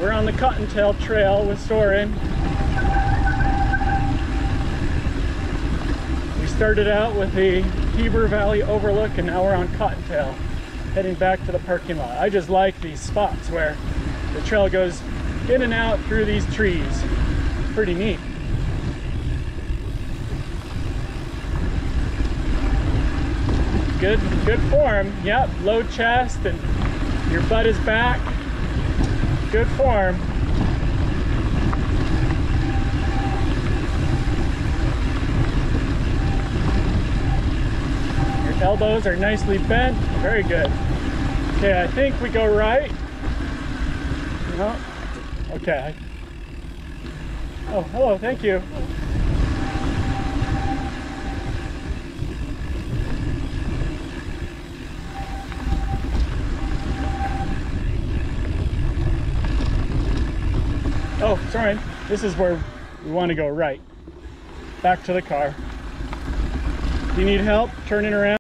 We're on the Cottontail trail with Soren. We started out with the Heber Valley overlook and now we're on Cottontail, heading back to the parking lot. I just like these spots where the trail goes in and out through these trees. Pretty neat. Good form. Yep, low chest and your butt is back. Good form. Your elbows are nicely bent. Very good. Okay, I think we go right. No. Okay. Oh, hello, thank you. Oh, sorry. This is where we want to go right. Back to the car. Do you need help turning around?